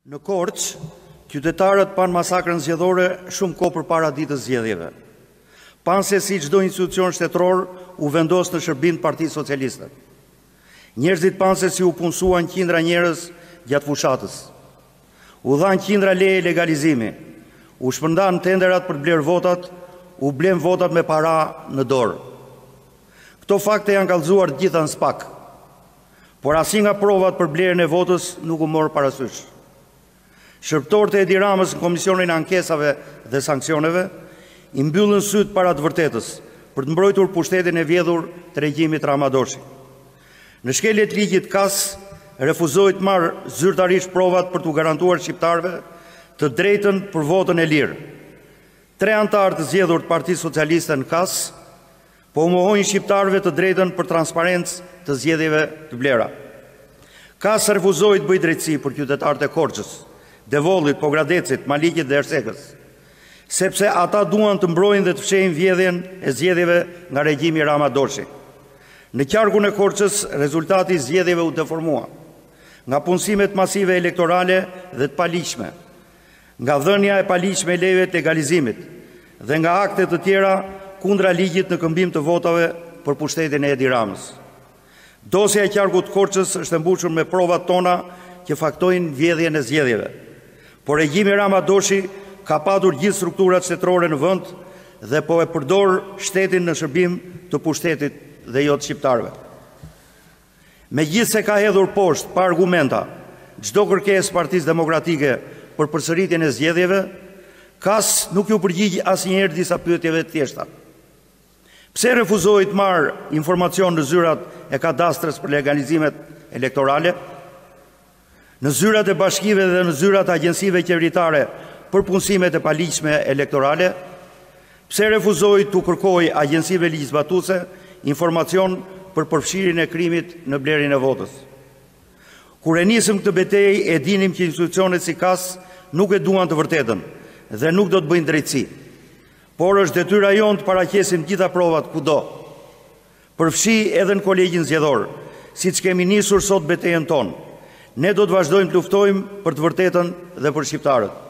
Në Korçë, qytetarët panë masakrën zgjedhore shumë kohë përpara ditës zgjedhjeve. Panë se si çdo institucion shtetëror u vendos në shërbim të Partisë Socialiste. Njerëzit panë se si u punësuan qindra njerëz gjatë fushatës. U dhanë qindra leje legalizimi, u shpërndan tenderat për blerë votat, u blen votat me para në dorë. Këto fakte janë kallëzuar të gjitha në SPAK, por asnjë nga provat për blerjen e votës nuk u morë parasysh. Shërbëtorët e Edi Ramës në Komisionin e Ankesave dhe Sanksioneve i mbyllën syt para të vërtetës për të mbrojtur pushtetin e vjedhur të regjimit Ramadoshi. Në shkeljet e ligjit KAS refuzoi të marrë zyrtarisht provat për t'u garantuar shqiptarëve të drejtën për votën e lirë. 3 antarë të zgjedhur të Partisë Socialiste në KAS po mohojnë shqiptarëve të drejtën për transparencë të zgjedhjeve të blera. KAS refuzoi të bëjë drejtësi për qytetarët e Korçës, Devollit, Pogradecit, Malikit dhe Ersekës, sepse ata duan të mbrojnë dhe të fshehin vjedhjen e zgjedhjeve nga regjimi Ramadoshi. Në qarkun e Korçës, rezultati i zgjedhjeve u deformua nga punësimet masive elektorale dhe të paligjshme, nga dhënia e paligjshme e lejeve të legalizimit dhe nga akte të tjera kundra ligjit në këmbim të votave për pushtetin e Edi Ramës. Dosja e qarkut të Korçës është e mbushur me provat tona që faktojnë vjedhjen e zgjedhjeve. Por regjimi Ramadoshi ka patur gjithë strukturat shtetërore në vend dhe po e përdor shtetin në shërbim të pushtetit dhe jo të shqiptarëve. Megjithse ka hedhur poshtë pa argumenta çdo kërkesë Partisë Demokratike për përsëritjen e zgjedhjeve, KAS nuk ju përgjigj asnjëherë disa pyetjeve të thjeshta. Pse refuzoi të marrë informacion në zyrat e kadastrës për legalizimet elektorale, në zyrat e bashkive dhe në zyrat e agjensive qeveritare për punësimet e paligjshme elektorale? Pse refuzoi të kërkojë agjensive ligjzbatuese informacion për përfshirjen e krimit në blerjen e votës? Kur e nisëm këtë betejë, e dinim që institucionet si KAS nuk e duan të vërtetën dhe nuk do të bëjnë drejtësi. Por është detyra jonë të paraqesim gjitha provat kudo, përfshi edhe në kolegjin zgjedhor, siç kemi nisur sot betejën tonë. Ne do të vazhdojmë të luftojmë për të vërtetën dhe për shqiptarët.